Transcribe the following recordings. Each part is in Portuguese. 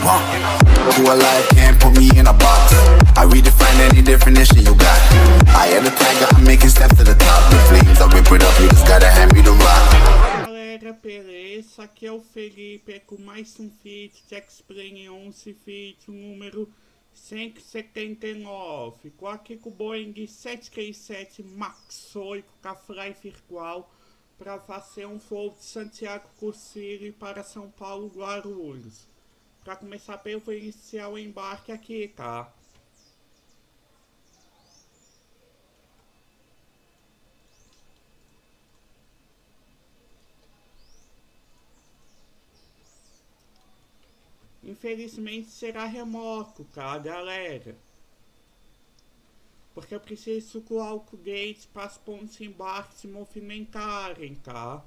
To a life can't put me in a box. I redefine any definition you got. I am the tiger, I'm making steps to the top. The flames, I whip it up, you just gotta hand me the rock. Galera, beleza? Aqui é o Felipe, com mais um feat de X-Plane 11 feat, número 179. Com aqui com o Boeing 737 MAX 8 com a Fly Virtual para fazer um voo de Santiago City para São Paulo Guarulhos. Para começar bem, eu vou iniciar o embarque aqui, tá? Infelizmente será remoto, tá, galera? Porque eu preciso que o álcool gate para os pontos de embarque se movimentarem, tá?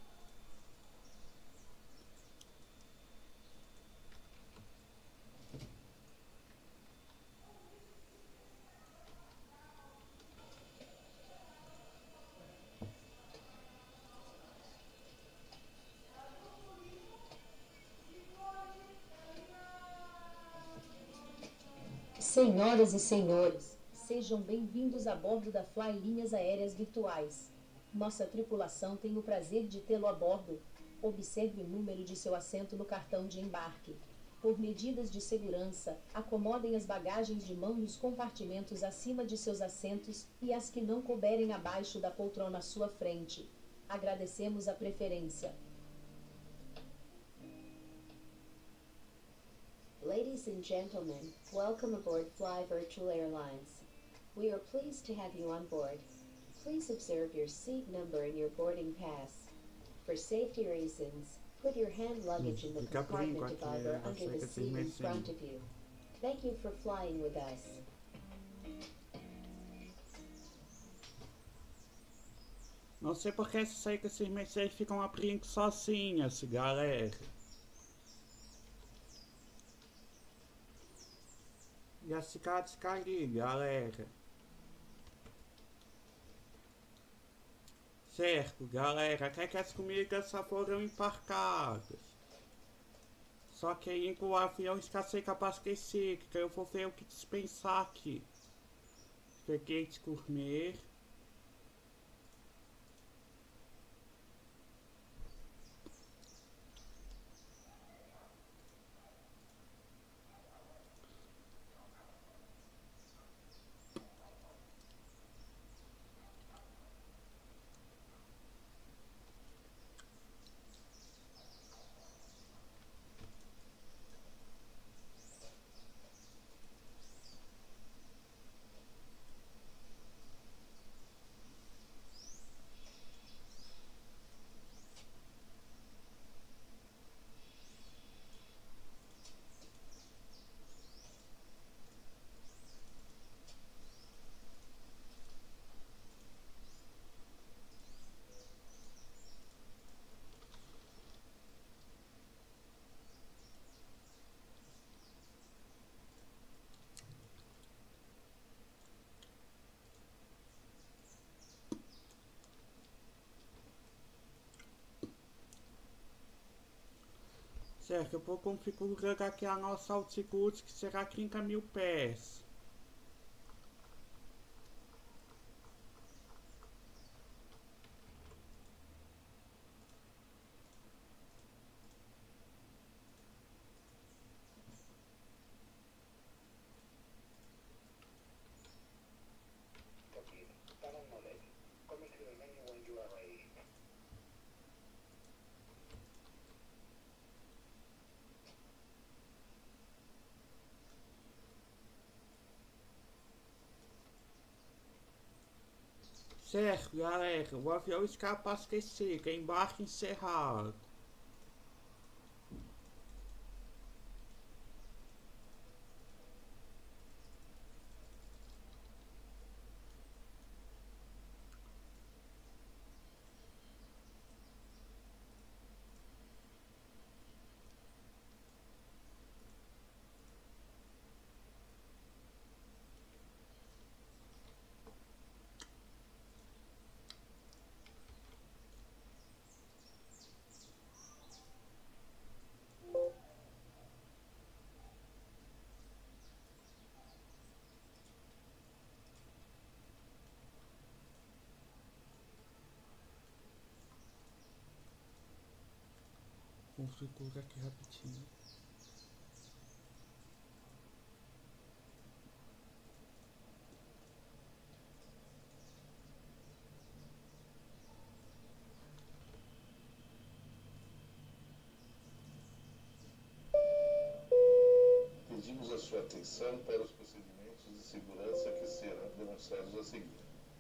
Senhoras e senhores, sejam bem-vindos a bordo da Fly Linhas Aéreas Virtuais. Nossa tripulação tem o prazer de tê-lo a bordo. Observe o número de seu assento no cartão de embarque. Por medidas de segurança, acomodem as bagagens de mão nos compartimentos acima de seus assentos e as que não couberem abaixo da poltrona à sua frente. Agradecemos a preferência. Ladies and gentlemen, welcome aboard Fly Virtual Airlines. We are pleased to have you on board. Please observe your seat number and your boarding pass. For safety reasons, put your hand luggage in the compartment above or under the seat in front of you. Thank you for flying with us. Não sei porque essas aí que esses Mercedes ficam abrindo sozinhas, galera. E as cicadas ali, galera. Certo, galera, até que as comidas só foram embarcadas. Só que aí o avião está sem abastecer, que eu vou ver o que dispensar aqui. Peguei de gourmet. Certo, eu vou configurar aqui a nossa altitude, que será 30.000 pés. Certo, galera, o avião está abastecido, embarque encerrado. configura aqui rapidinho. Pedimos a sua atenção para os procedimentos de segurança que serão demonstrados a seguir.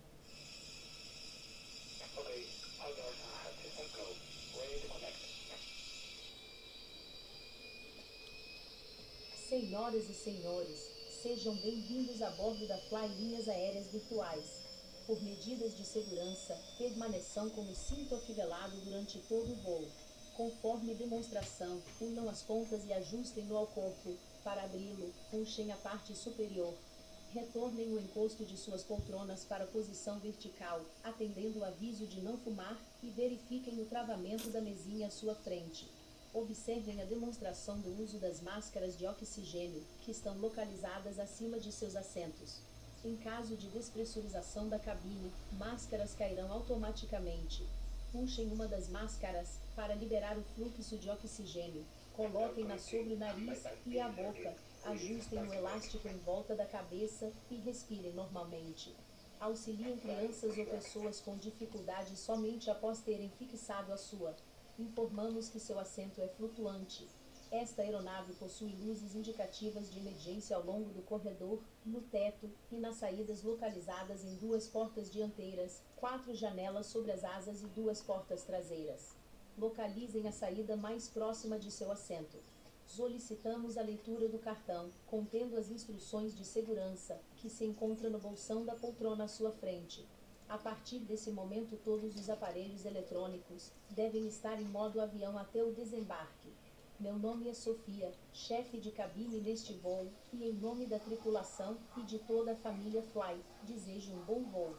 Senhoras e senhores, sejam bem-vindos a bordo da Fly Linhas Aéreas Virtuais. Por medidas de segurança, permaneçam com o cinto afivelado durante todo o voo. Conforme demonstração, unam as pontas e ajustem-no ao corpo. Para abri-lo, puxem a parte superior. Retornem o encosto de suas poltronas para a posição vertical, atendendo o aviso de não fumar, e verifiquem o travamento da mesinha à sua frente. Observem a demonstração do uso das máscaras de oxigênio, que estão localizadas acima de seus assentos. Em caso de despressurização da cabine, máscaras cairão automaticamente. Puxem uma das máscaras para liberar o fluxo de oxigênio. Coloquem-na sobre o nariz e a boca. Ajustem o elástico em volta da cabeça e respirem normalmente. Auxiliem crianças ou pessoas com dificuldade somente após terem fixado a sua. Informamos que seu assento é flutuante. Esta aeronave possui luzes indicativas de emergência ao longo do corredor, no teto e nas saídas localizadas em 2 portas dianteiras, 4 janelas sobre as asas e 2 portas traseiras. Localizem a saída mais próxima de seu assento. Solicitamos a leitura do cartão, contendo as instruções de segurança, que se encontra no bolsão da poltrona à sua frente. A partir desse momento, todos os aparelhos eletrônicos devem estar em modo avião até o desembarque. Meu nome é Sofia, chefe de cabine neste voo, e em nome da tripulação e de toda a família Fly, desejo um bom voo.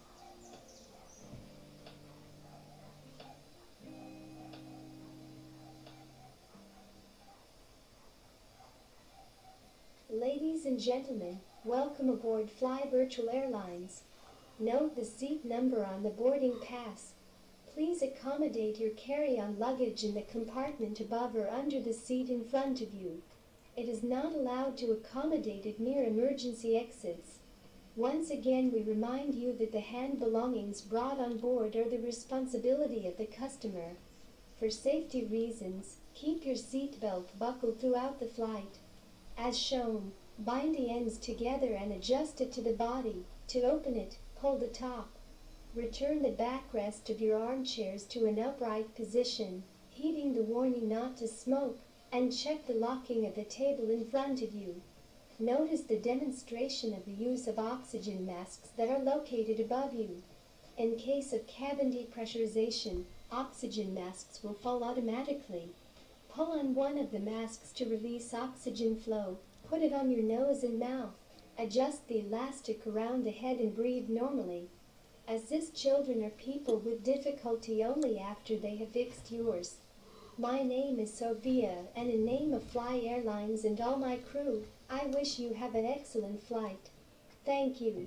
Ladies and gentlemen, welcome aboard Fly Virtual Airlines. Note the seat number on the boarding pass. Please accommodate your carry-on luggage in the compartment above or under the seat in front of you. It is not allowed to accommodate it near emergency exits. Once again, we remind you that the hand belongings brought on board are the responsibility of the customer. For safety reasons, keep your seatbelt buckled throughout the flight. As shown, bind the ends together and adjust it to the body. To open it, pull the top. Return the backrest of your armchairs to an upright position, heeding the warning not to smoke, and check the locking of the table in front of you. Notice the demonstration of the use of oxygen masks that are located above you. In case of cabin depressurization, oxygen masks will fall automatically. Pull on one of the masks to release oxygen flow. Put it on your nose and mouth. Adjust the elastic around the head and breathe normally. Assist children or people with difficulty only after they have fixed yours. My name is Sophia, and in name of Fly Airlines and all my crew, I wish you have an excellent flight. Thank you.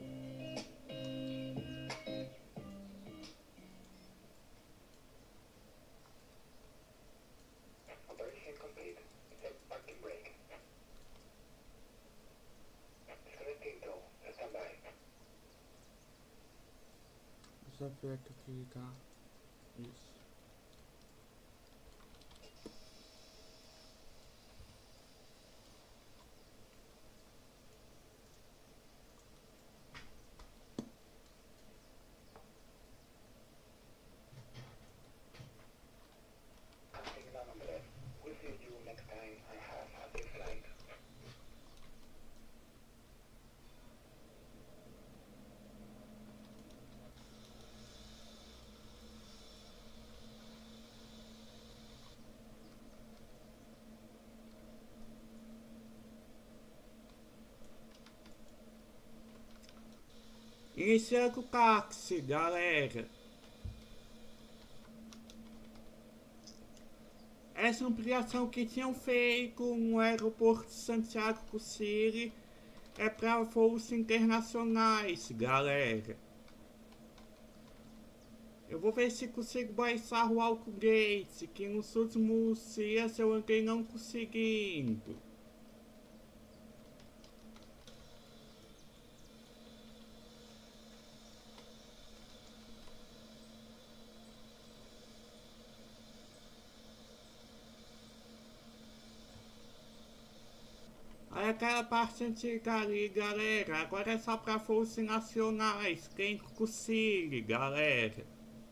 Operation complete. Set parking brake. Tinto, stand by. Já ver aqui o que ele tá. Isso. We'll see you next time and have a safe flight. Iniciando o táxi, galera. Essa ampliação que tinham feito no aeroporto de Santiago do Chile é para voos internacionais, galera. Eu vou ver se consigo baixar o upgrade, que nos últimos dias eu andei não conseguindo. Aí aquela parte antiga ali, galera, agora é só pra forças nacionais, quem consiga, galera.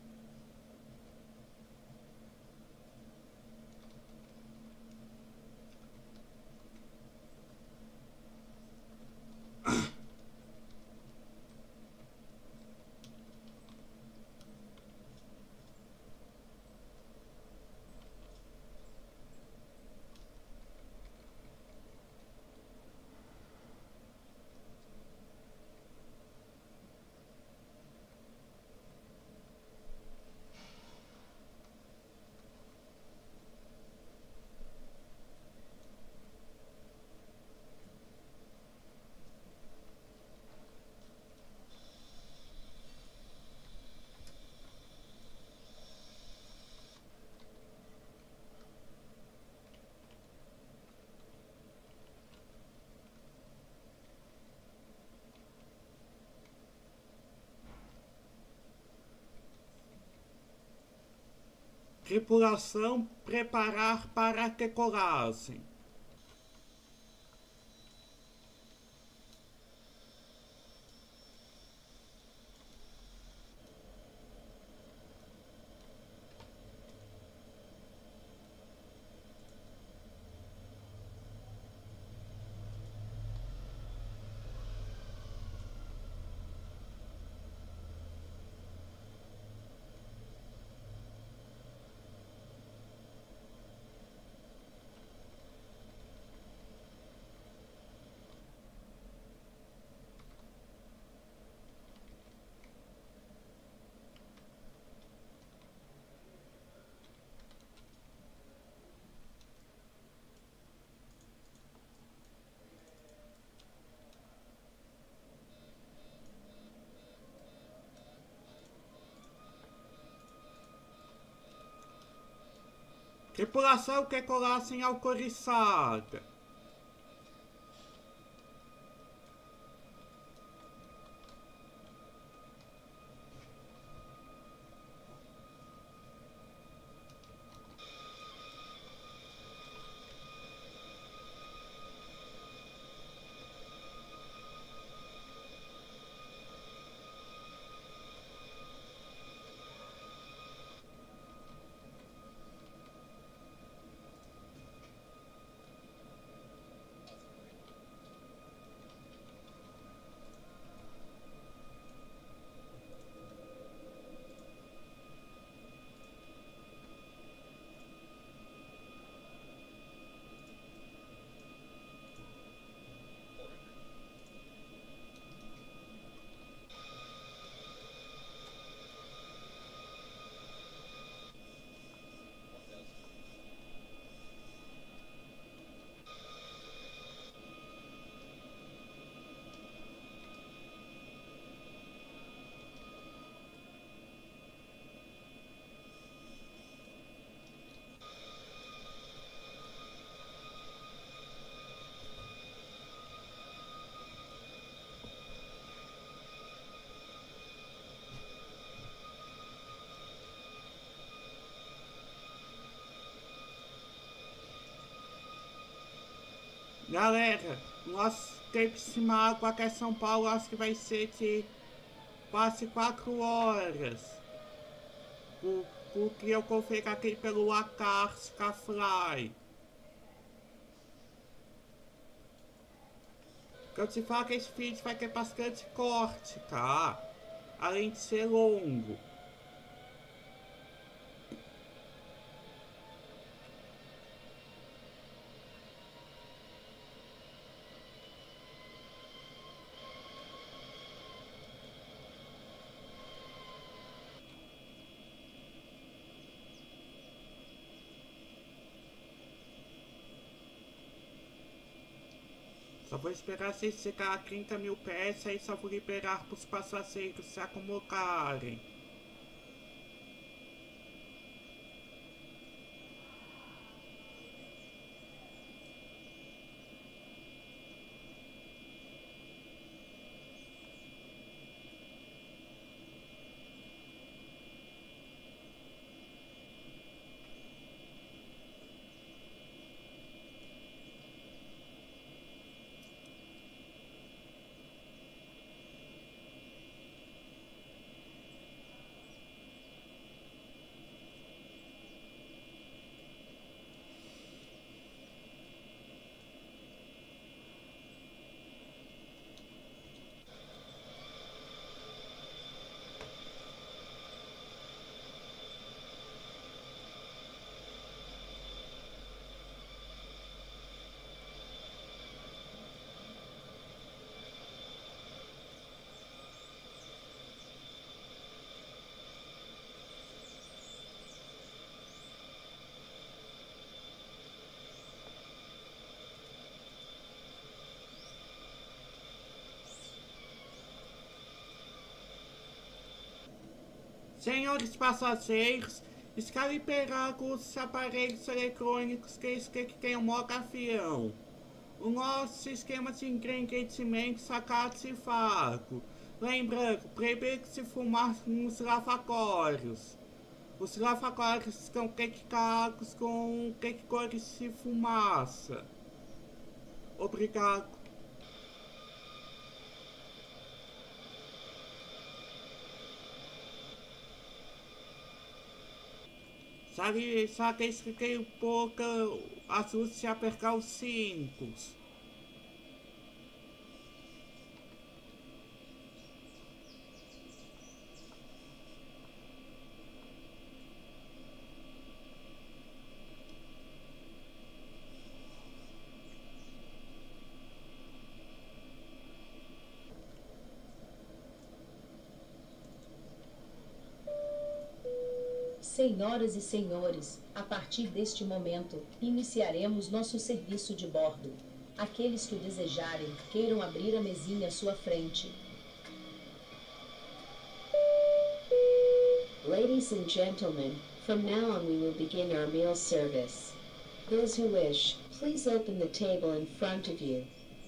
Tripulação preparar para a decolagem. Tripulação decolagem autorizada. Galera, nós temos uma água aqui em São Paulo, acho que vai ser de quase 4 horas. Porque eu confio aqui pelo Akarska Fly. Eu te falo que esse vídeo vai ter bastante corte, tá? Além de ser longo. Só vou esperar se chegar a 30 mil peças e só vou liberar para os passageiros se acomodarem. Senhores passageiros, está liberado os aparelhos eletrônicos que queimou o avião. O nosso sistema de entretenimentos está ativado. Lembrando, proíbe-se fumar nos lavatórios. Os lavatórios estão dedicados com detectores de fumaça. Obrigado. Só que expliquei um pouco as luzes de apertar os cintos. Senhoras e senhores, a partir deste momento, iniciaremos nosso serviço de bordo. Aqueles que o desejarem, queiram abrir a mesinha à sua frente. Ladies and gentlemen, from now on we will begin our meal service. Those who wish, please open the table in front of you.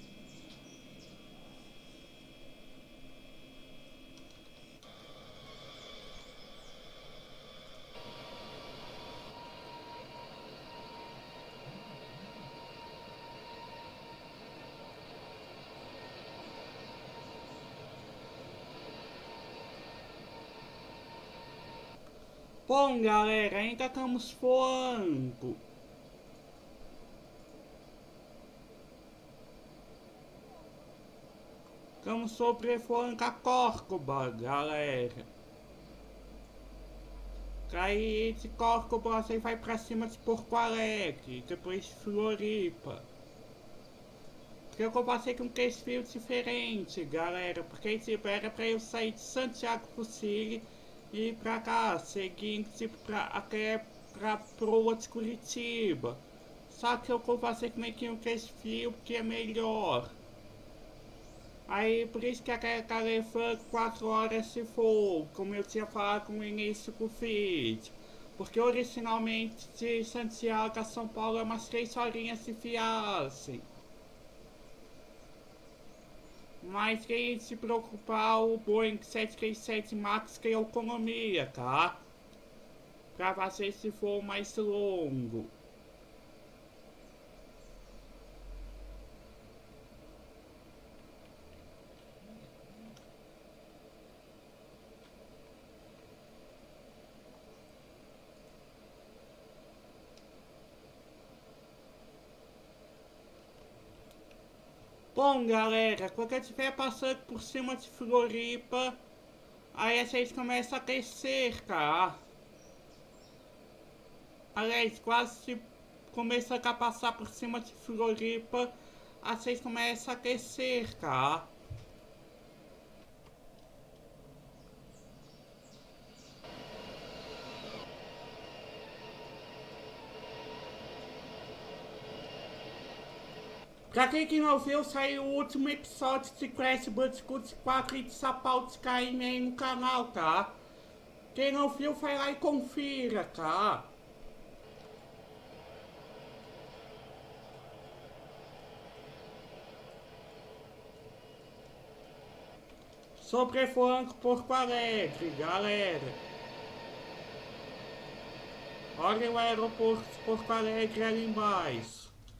Bom, galera, ainda estamos voando. Estamos sobrevoando a Córdoba, galera. Aí de Córdoba você vai pra cima de Porto Alegre, depois de Floripa. Porque eu passei com 3 fios diferentes, galera. Porque tipo, era pra eu sair de Santiago do Chile e ir pra cá, seguindo tipo até pra proa de Curitiba. Só que eu passei com meio que um 3 fios, porque é melhor. Aí por isso que acaba levando 4 horas se for, como eu tinha falado no início do vídeo. Porque originalmente de Santiago a São Paulo é umas 3 horinhas se viagem. Mas quem se preocupar, o Boeing 737 MAX tem autonomia, tá? Pra fazer esse voo mais longo. Bom, galera, quando eu estiver passando por cima de Floripa, aí vocês começam a aquecer, tá? Aliás, quase se começa a passar por cima de Floripa, aí vocês começam a aquecer, tá? Pra quem que não viu, saiu o último episódio de Crash Bandicoot 4 e de Sapau de Caim aí no canal, tá? Quem não viu, vai lá e confira, tá? Sobrevoando Porto Alegre, galera. Olha o aeroporto de Porto Alegre ali embaixo.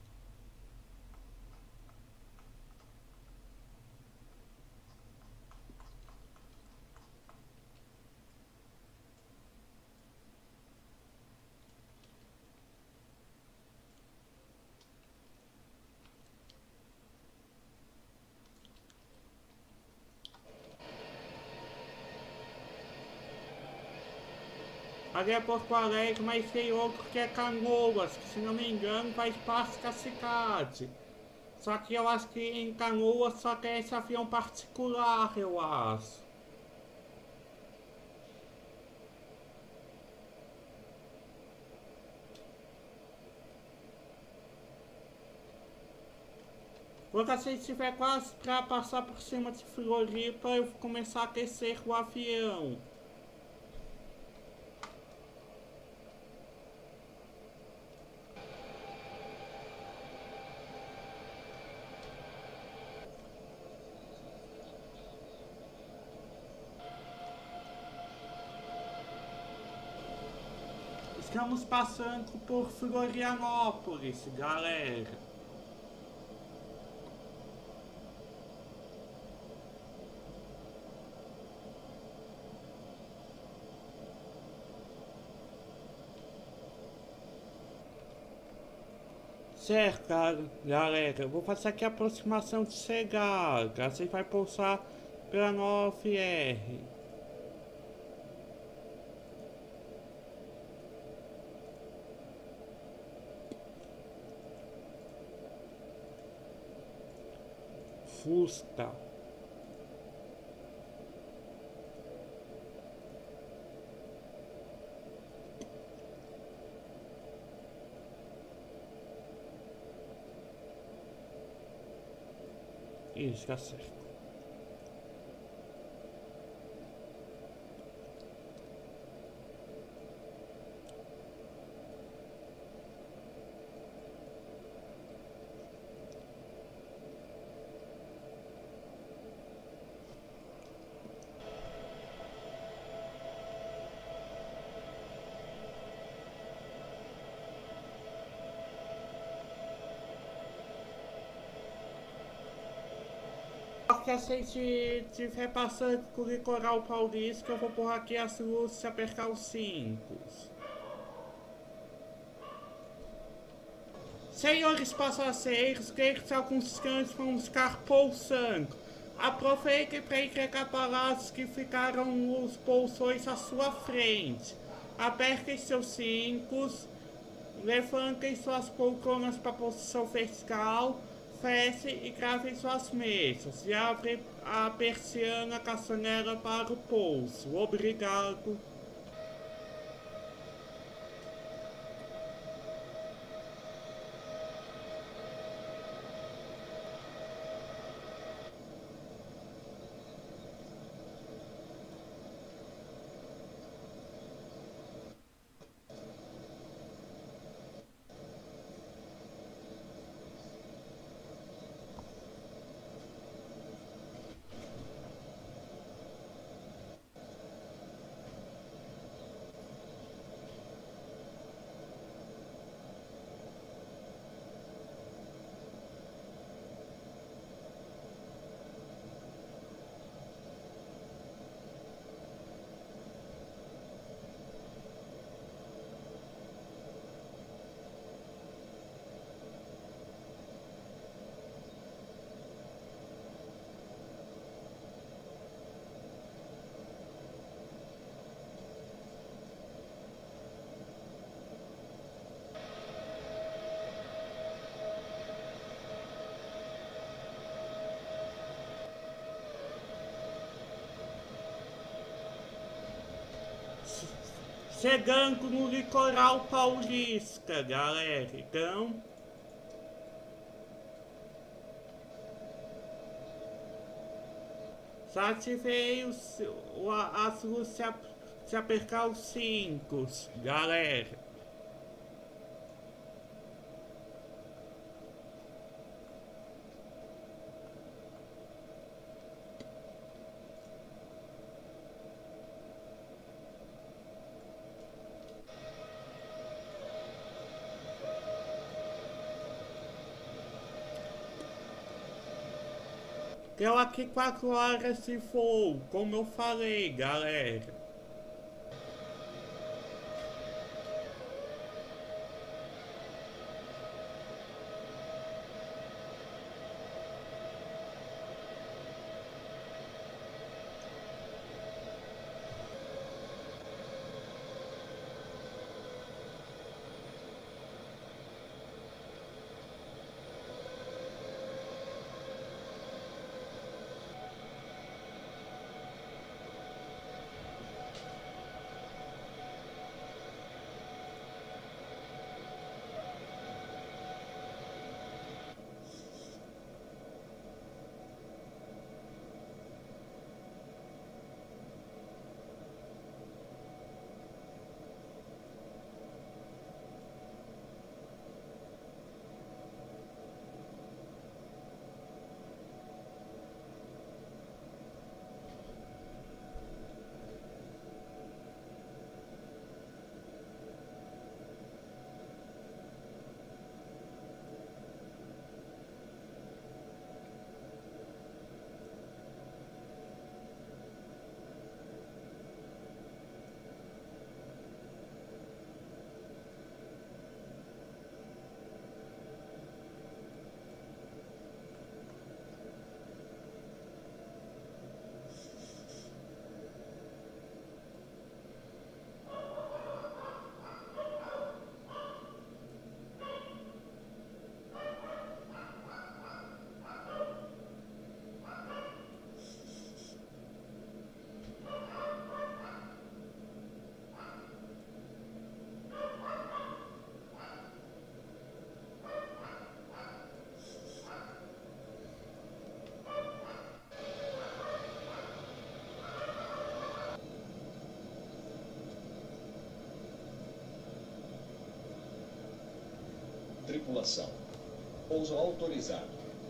Ali é Porto Alegre, mas tem outro que é Canoas, que se não me engano faz parte da cidade. Só que eu acho que em Canoas só tem esse avião particular, eu acho. Quando a gente estiver quase para passar por cima de Floripa, eu vou começar a aquecer o avião. estamos passando por Florianópolis, galera. Certo, galera, eu vou fazer aqui a aproximação de cegar. Você vai pulsar pela 9R. Fusca. Isso, tá certo. Que a gente estiver passando com o litoral paulista, eu vou pôr aqui as luzes e apertar os 5. Senhores passageiros, desde alguns instantes vamos ficar pousando. Aproveitem para entregar palavras que ficaram nos bolsões à sua frente. Apertem seus cintos, levantem suas poltronas para a posição vertical. Fechem e gravem suas mesas e abrem a persiana caçanela para o pouso. Obrigado. Chegando no litoral paulista, galera. Então, já ativei as luzes se apertar os 5, galera. Deu aqui 4 horas de voo, como eu falei, galera. tripulação. Pouso autorizado.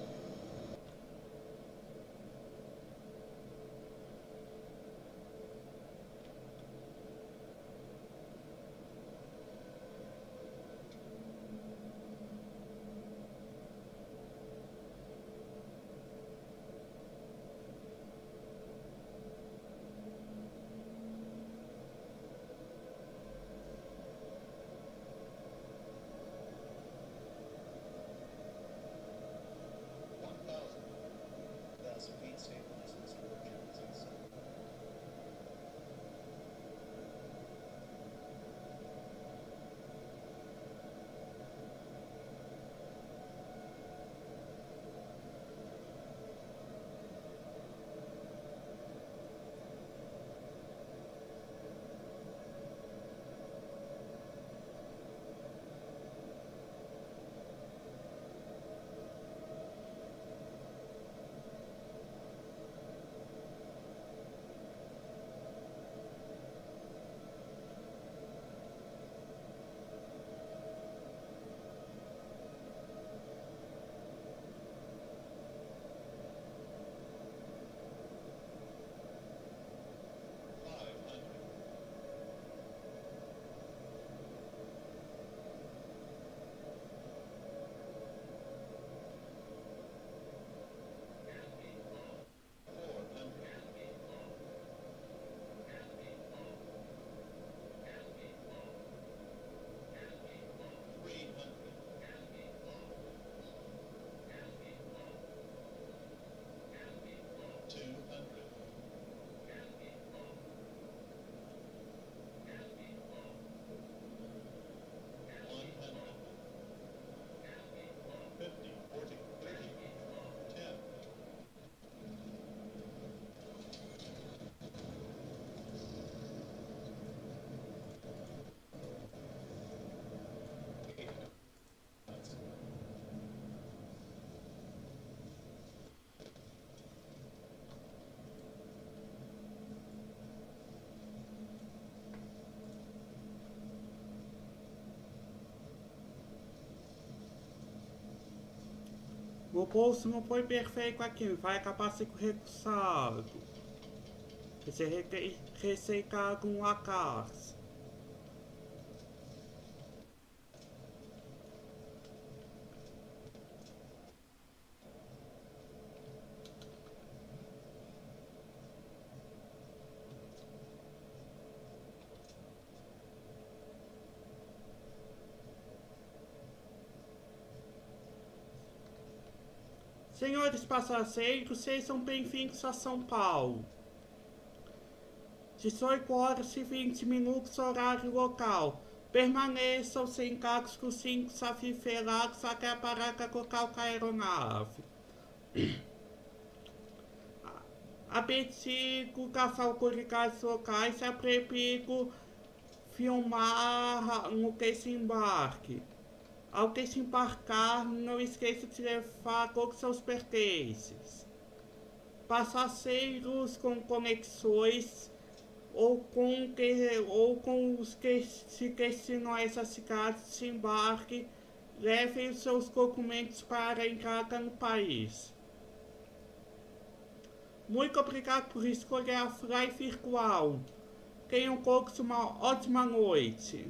O bolso não foi perfeito aqui, vai acabar sendo recusado. Ser receitado um acaso. Senhores passageiros, sejam bem-vindos a São Paulo. 18 horas e 20 minutos, horário local. Permaneçam sentados com os cintos afifelados até a parada local da aeronave. A pedido das autoridades locais, é proibido filmar no desembarque. Ao desembarcar, não esqueça de levar todos seus pertences. Passageiros com conexões ou com os que se destinam a essa cidade de desembarque, levem os seus documentos para a entrada no país. Muito obrigado por escolher a Fly Virtual. Tenham todos uma ótima noite.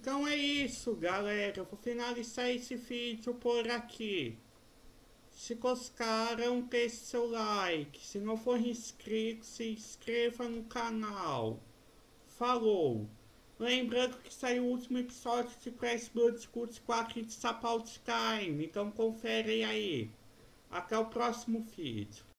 Então é isso, galera. Eu vou finalizar esse vídeo por aqui. Se gostaram, deixe seu like. Se não for inscrito, se inscreva no canal. Falou! Lembrando que saiu o último episódio de Crash Bandicoot 4 de Sapau Time. Então confere aí. Até o próximo vídeo.